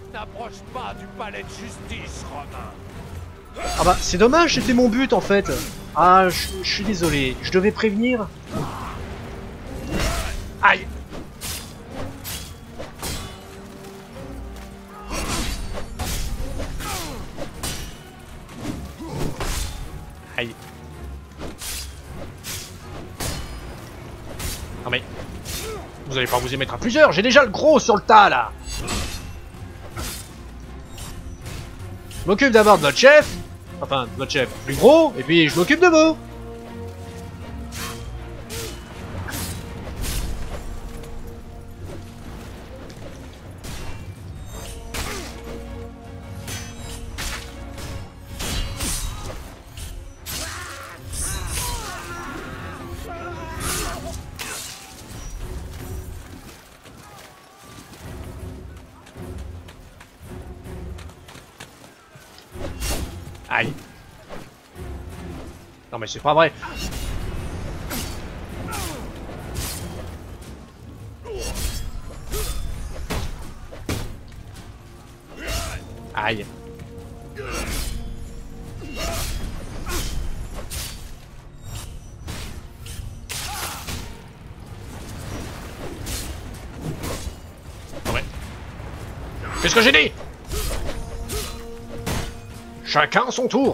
N'approche pas du palais de justice, Romain. Ah bah, c'est dommage, c'était mon but en fait. Ah, je suis désolé, je devais prévenir. Aïe. Aïe. Non mais... Vous allez pas vous y mettre à plusieurs, j'ai déjà le gros sur le tas là. Je m'occupe d'abord de votre chef. Enfin, de votre chef plus gros, et puis je m'occupe de vous. Aïe. Non mais c'est pas vrai. Aïe. Ouais. Qu'est-ce que j'ai dit? Chacun son tour.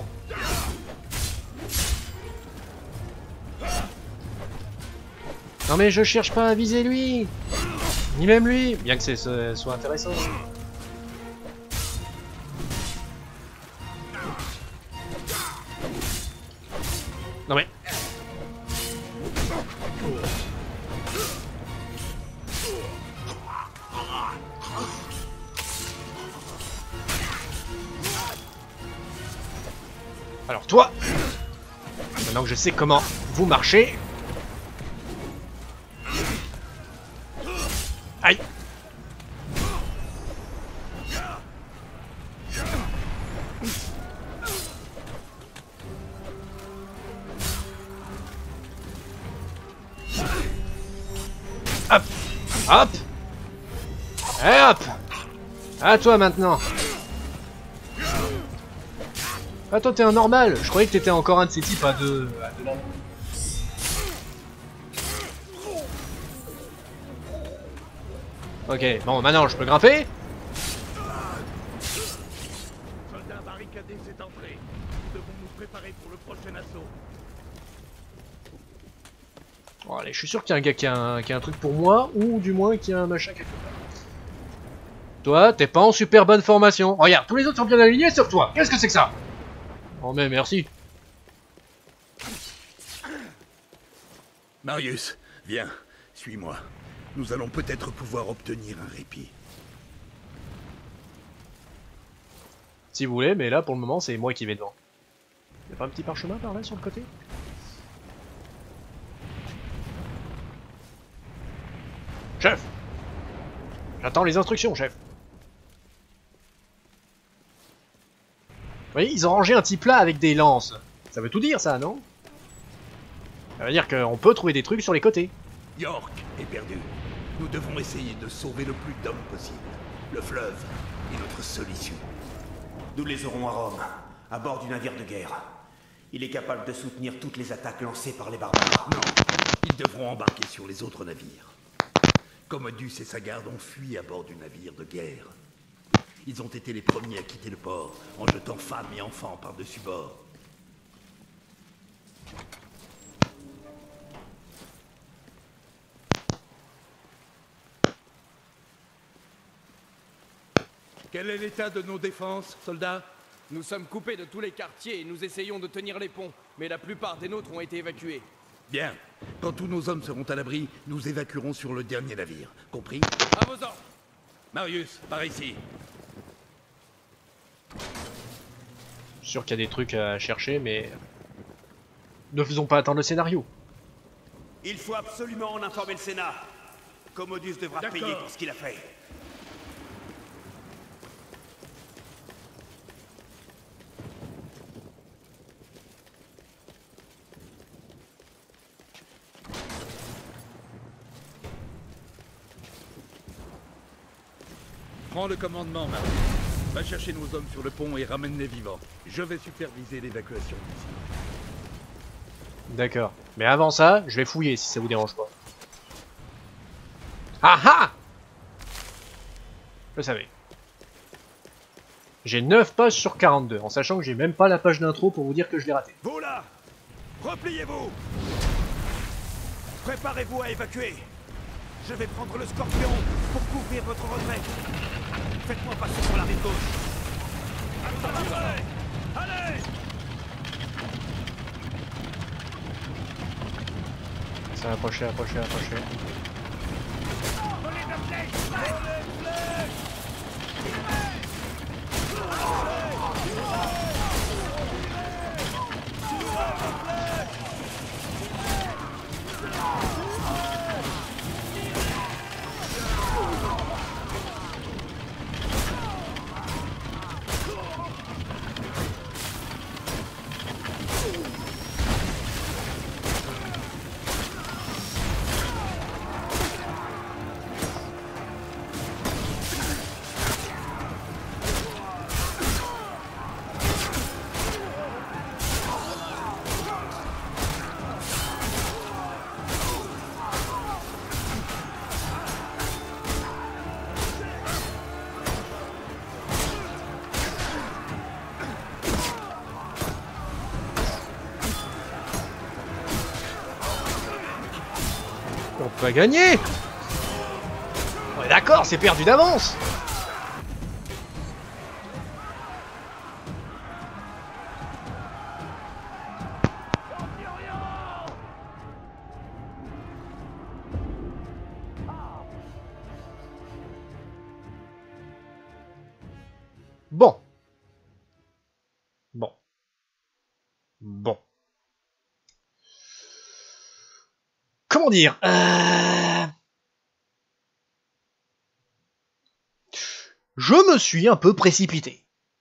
Non mais je cherche pas à viser lui. Ni même lui, bien que ce soit intéressant. Non mais... Alors toi, maintenant que je sais comment vous marchez... Aïe. Hop. Hop. Et hop. À toi maintenant. Ah toi t'es un normal. Je croyais que t'étais encore un de ces types à deux là. Ok, bon maintenant je peux grimper. Soldats barricadés cette entrée. Nous devons nous préparer pour le prochain assaut. Bon allez, je suis sûr qu'il y a un gars qui a un truc pour moi, ou du moins qui a un machin quelque part. Toi, t'es pas en super bonne formation. Regarde, tous les autres sont bien alignés sauf toi. Qu'est-ce que c'est que ça? Oh mais merci. Marius, viens, suis-moi. Nous allons peut-être pouvoir obtenir un répit. Si vous voulez, mais là pour le moment c'est moi qui vais devant. Y'a pas un petit parchemin par là sur le côté? Chef! J'attends les instructions, chef. Vous voyez, ils ont rangé un type là avec des lances. Ça veut tout dire ça, non? Ça veut dire qu'on peut trouver des trucs sur les côtés. York est perdu. Nous devons essayer de sauver le plus d'hommes possible. Le fleuve est notre seule issue. Nous les aurons à Rome, à bord du navire de guerre. Il est capable de soutenir toutes les attaques lancées par les barbares. Non, ils devront embarquer sur les autres navires. Commodus et sa garde ont fui à bord du navire de guerre. Ils ont été les premiers à quitter le port, en jetant femmes et enfants par-dessus bord. Quel est l'état de nos défenses, soldats? Nous sommes coupés de tous les quartiers et nous essayons de tenir les ponts, mais la plupart des nôtres ont été évacués. Bien. Quand tous nos hommes seront à l'abri, nous évacuerons sur le dernier navire. Compris? À vos ordres! Marius, par ici. Je suis sûr qu'il y a des trucs à chercher, mais... Ne faisons pas attendre le scénario. Il faut absolument en informer le Sénat. Commodus devra payer pour ce qu'il a fait. Prends le commandement, Marty. Va chercher nos hommes sur le pont et ramène-les vivants. Je vais superviser l'évacuation d'ici. D'accord. Mais avant ça, je vais fouiller si ça vous dérange pas. Ah ah! Je savais. J'ai 9 pages sur 42, en sachant que j'ai même pas la page d'intro pour vous dire que je l'ai raté. Vous là, repliez-vous. Préparez-vous à évacuer. Je vais prendre le Scorpion pour couvrir votre retrait. Faites-moi passer sur la rive gauche. Allez! Ça approcher, approcher, approcher. On peut gagner! On est d'accord, c'est perdu d'avance! Bon. Bon. Bon. Comment dire Je me suis un peu précipité.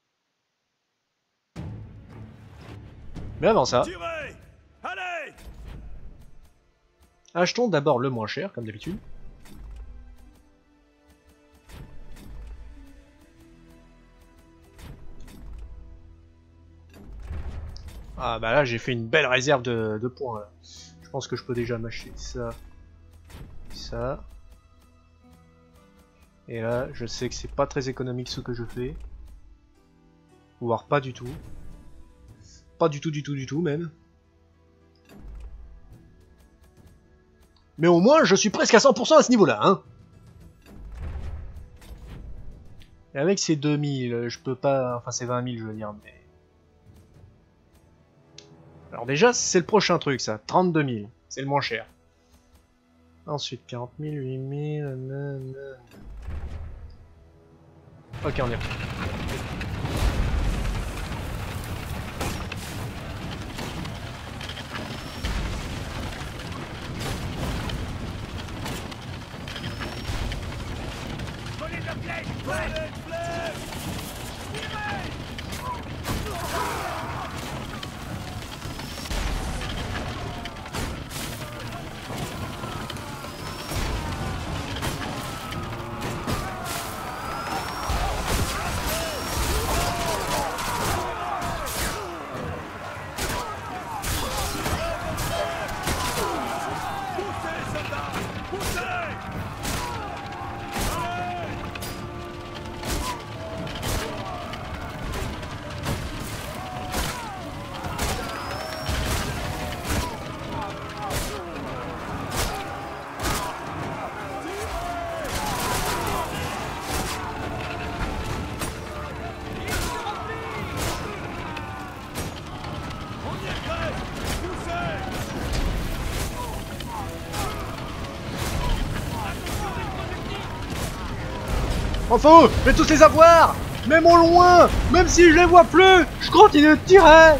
Mais avant ça, Tirez! Allez! achetons d'abord le moins cher, comme d'habitude. Ah bah là j'ai fait une belle réserve de points là. Je pense que je peux déjà m'acheter ça. Ça. Et là je sais que c'est pas très économique ce que je fais. Voire pas du tout. Pas du tout même. Mais au moins je suis presque à 100% à ce niveau là hein. Et avec ces 2000 je peux pas... Enfin c'est 20 000 je veux dire mais... Alors déjà, c'est le prochain truc, ça. 32 000. C'est le moins cher. Ensuite, 40 000, 8 000... Ok, on y est. Enfin, je vais tous les avoir! Même au loin! Même si je les vois plus! Je continue de tirer!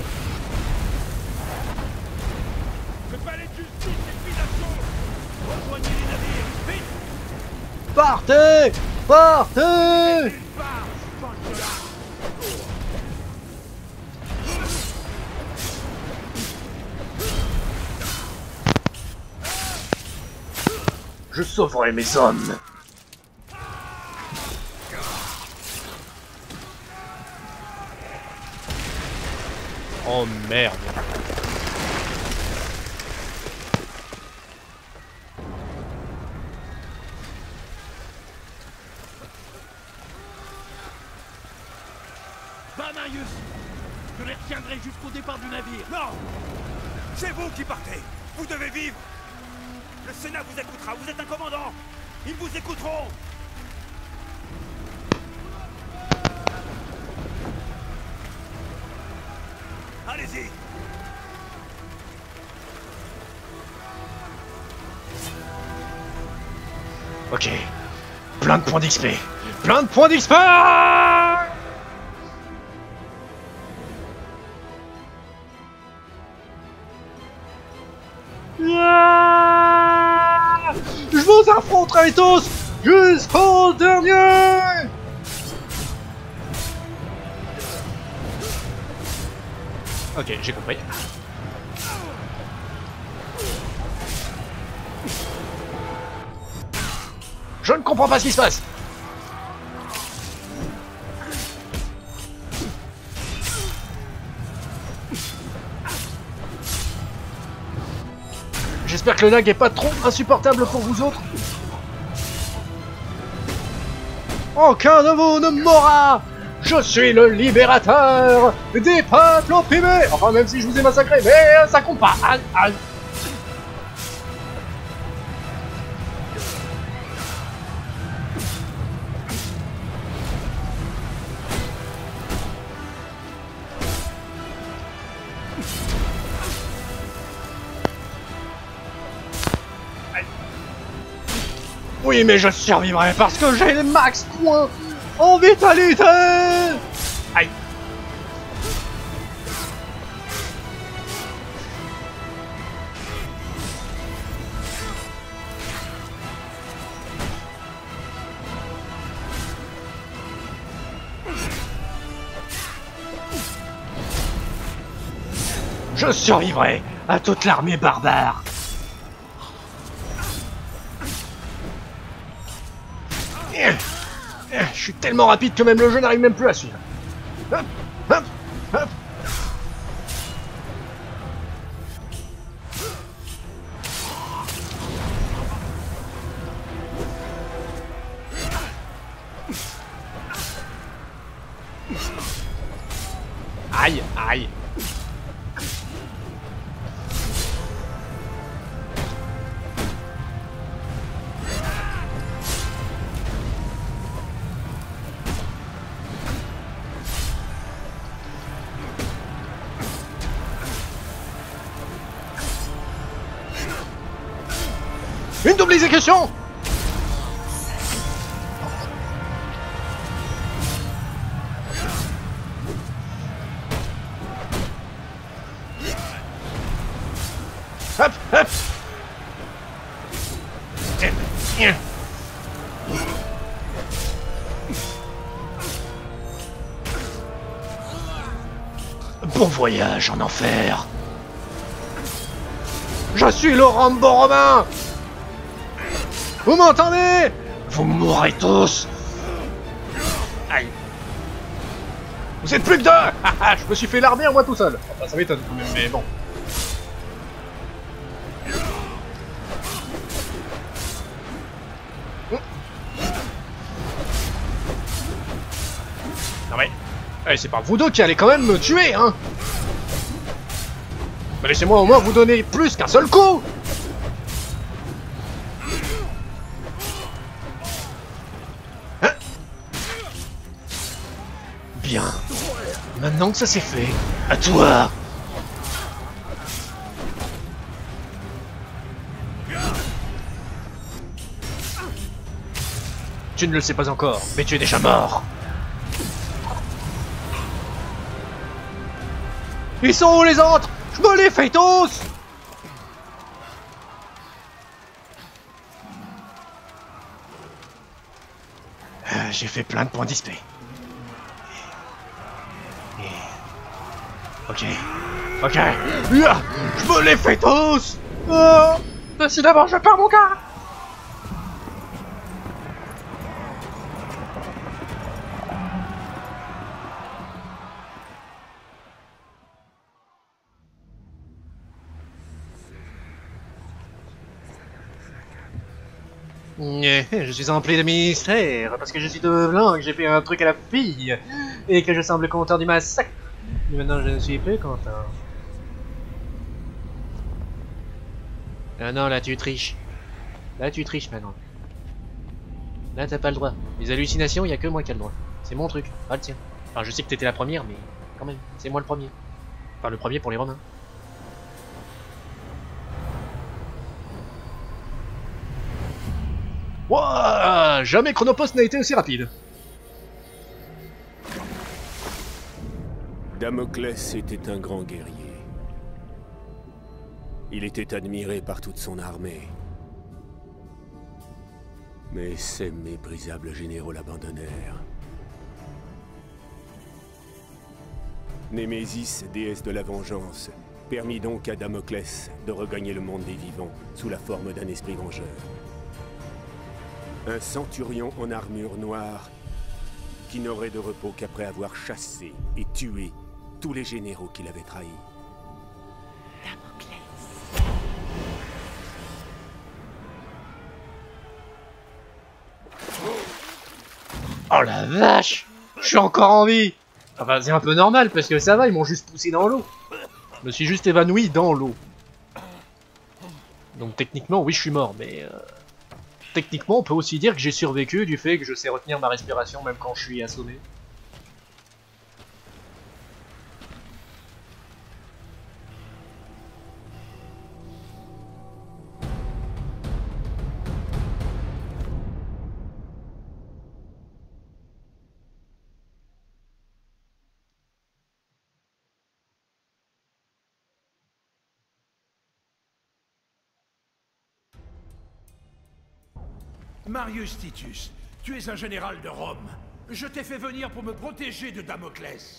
Le palais de justice est pris d'assaut! Rejoignez les navires, vite! Partez! Partez! Je sauverai mes hommes! Oh merde. Va, Marius! Je les retiendrai jusqu'au départ du navire. Non! C'est vous qui partez! Vous devez vivre! Le Sénat vous écoutera, vous êtes un commandant! Ils vous écouteront! Allez-y! Ok. Plein de points d'XP. Plein de points d'XP. Je vous affronterai tous jusqu'au dernier. Ok, j'ai compris. Je ne comprends pas ce qui se passe. J'espère que le lag est pas trop insupportable pour vous autres. Aucun de vous ne m'aura. Je suis le libérateur des peuples opprimés. Enfin, même si je vous ai massacré, mais ça compte pas. Aïe, aïe. Oui, mais je survivrai parce que j'ai les max points en vitalité. Aïe. Je survivrai à toute l'armée barbare. Je suis tellement rapide que même le jeu n'arrive même plus à suivre. Hop, hop, hop. Aïe, aïe. Une double exécution. Hop, hop. Bon voyage en enfer. Je suis le Rambo romain. Vous m'entendez? Vous mourrez tous. Aïe. Vous êtes plus que deux. Je me suis fait larguer moi tout seul. Enfin, ça m'étonne quand même, mais bon. Non mais... Allez, c'est pas vous deux qui allez quand même me tuer, hein. Mais laissez-moi au moins vous donner plus qu'un seul coup. Bien. Maintenant que ça c'est fait, à toi. Tu ne le sais pas encore, mais tu es déjà mort. Ils sont où les autres? Je me les fais tous. J'ai fait plein de points d'XP. Ok. Ok. Je me les fais tous. Décidément, je perds mon gars. Je suis empli de mystère parce que je suis de blanc, que j'ai fait un truc à la fille et que je semble content du massacre. Mais maintenant je ne suis plus content. Ah non, là tu triches. Là tu triches maintenant. Là t'as pas le droit. Les hallucinations, il y a que moi qui a le droit. C'est mon truc, pas le tien. Enfin je sais que t'étais la première, mais quand même, c'est moi le premier. Enfin le premier pour les Romains. Wouah, jamais Chronopost n'a été aussi rapide. Damoclès était un grand guerrier. Il était admiré par toute son armée. Mais ses méprisables généraux l'abandonnèrent. Némésis, déesse de la vengeance, permit donc à Damoclès de regagner le monde des vivants sous la forme d'un esprit vengeur. Un centurion en armure noire qui n'aurait de repos qu'après avoir chassé et tué tous les généraux qui l'avaient trahi. Damoclès. Oh la vache! Je suis encore en vie! Enfin c'est un peu normal parce que ça va, ils m'ont juste poussé dans l'eau. Je me suis juste évanoui dans l'eau. Donc techniquement oui je suis mort, mais techniquement on peut aussi dire que j'ai survécu du fait que je sais retenir ma respiration même quand je suis assommé. Marius Titus, tu es un général de Rome. Je t'ai fait venir pour me protéger de Damoclès.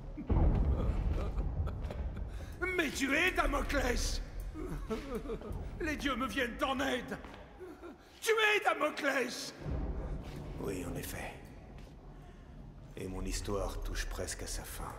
Mais tu es Damoclès! Les dieux me viennent en aide! Tu es Damoclès! Oui, en effet. Et mon histoire touche presque à sa fin.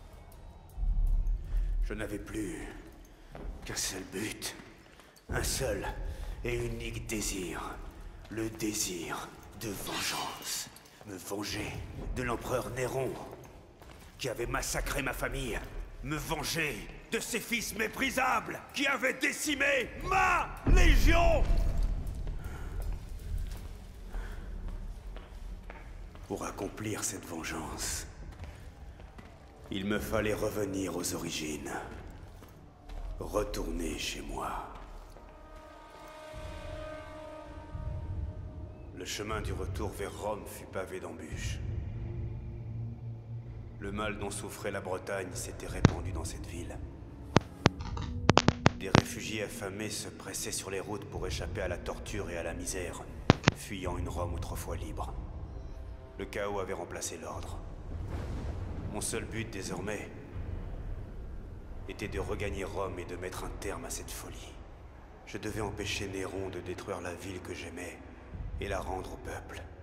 Je n'avais plus qu'un seul but. Un seul et unique désir. Le désir de vengeance. Me venger de l'empereur Néron, qui avait massacré ma famille. Me venger de ses fils méprisables, qui avaient décimé ma légion. Pour accomplir cette vengeance, il me fallait revenir aux origines. Retourner chez moi. Le chemin du retour vers Rome fut pavé d'embûches. Le mal dont souffrait la Bretagne s'était répandu dans cette ville. Des réfugiés affamés se pressaient sur les routes pour échapper à la torture et à la misère, fuyant une Rome autrefois libre. Le chaos avait remplacé l'ordre. Mon seul but désormais était de regagner Rome et de mettre un terme à cette folie. Je devais empêcher Néron de détruire la ville que j'aimais et la rendre au peuple.